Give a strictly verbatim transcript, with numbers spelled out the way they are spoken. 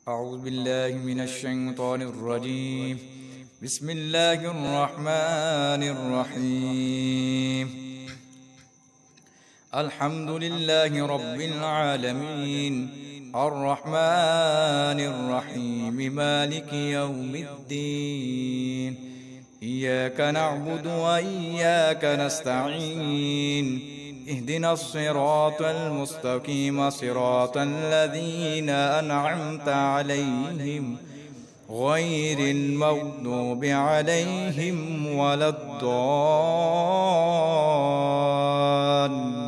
أعوذ بالله من الشيطان الرجيم. بسم الله الرحمن الرحيم. الحمد لله رب العالمين، الرحمن الرحيم، مالك يوم الدين. إياك نعبد وإياك نستعين. اهدنا الصراط المستقيم، صراط الذين أنعمت عليهم غير المغضوب عليهم ولا الضالين.